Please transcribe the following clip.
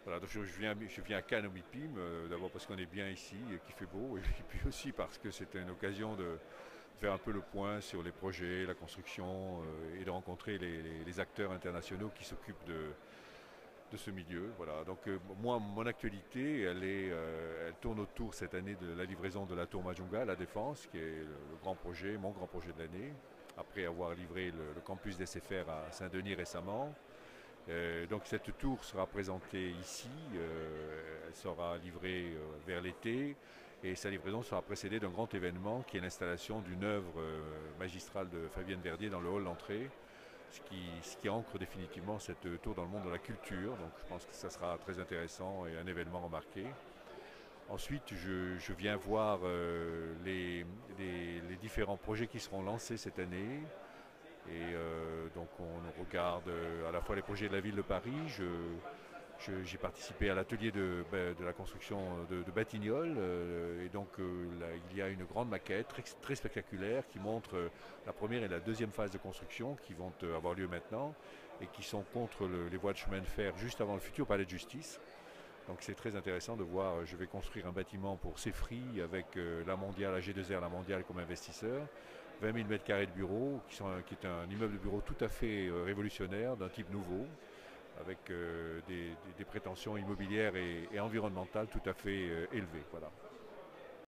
Voilà, donc je viens à Cannes au MIPIM, d'abord parce qu'on est bien ici et qu'il fait beau, et puis aussi parce que c'était une occasion de faire un peu le point sur les projets, la construction, et de rencontrer les acteurs internationaux qui s'occupent de ce milieu. Voilà. Donc moi, mon actualité, elle tourne autour cette année de la livraison de la tour Majunga à la Défense, qui est le grand projet, mon grand projet de l'année, après avoir livré le campus d'SFR à Saint-Denis récemment. Donc cette tour sera présentée ici, elle sera livrée vers l'été et sa livraison sera précédée d'un grand événement qui est l'installation d'une œuvre magistrale de Fabienne Verdier dans le hall d'entrée, ce qui ancre définitivement cette tour dans le monde de la culture. Donc je pense que ça sera très intéressant et un événement remarqué. Ensuite, je viens voir les différents projets qui seront lancés cette année. Et donc on regarde à la fois les projets de la ville de Paris. J'ai participé à l'atelier de la construction de Batignolles. Et donc là, il y a une grande maquette très spectaculaire qui montre la première et la deuxième phase de construction qui vont avoir lieu maintenant et qui sont contre les voies de chemin de fer juste avant le futur palais de justice. Donc c'est très intéressant de voir, je vais construire un bâtiment pour CEFRI avec la mondiale, la G2R, la mondiale comme investisseur, 20 000 mètres carrés de bureaux, qui est un immeuble de bureau tout à fait révolutionnaire, d'un type nouveau, avec des prétentions immobilières et environnementales tout à fait élevées. Voilà.